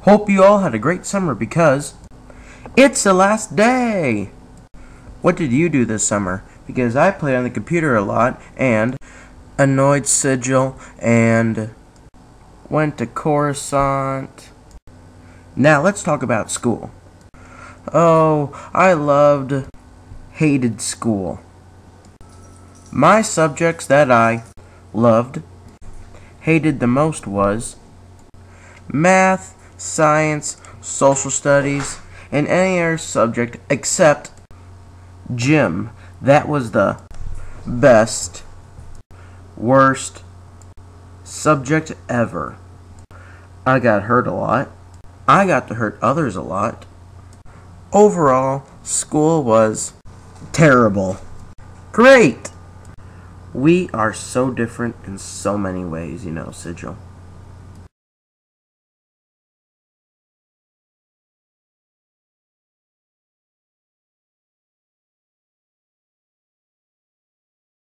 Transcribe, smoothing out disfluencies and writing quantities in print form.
Hope you all had a great summer because it's the last day! What did you do this summer? Because I played on the computer a lot and annoyed Sigil and went to Coruscant. Now let's talk about school. Oh, I hated school. My subjects that I hated the most was math, science, social studies, and any other subject except gym. That was the best, worst subject ever. I got hurt a lot. I got to hurt others a lot. Overall, school was terrible. Great! We are so different in so many ways, Sigil.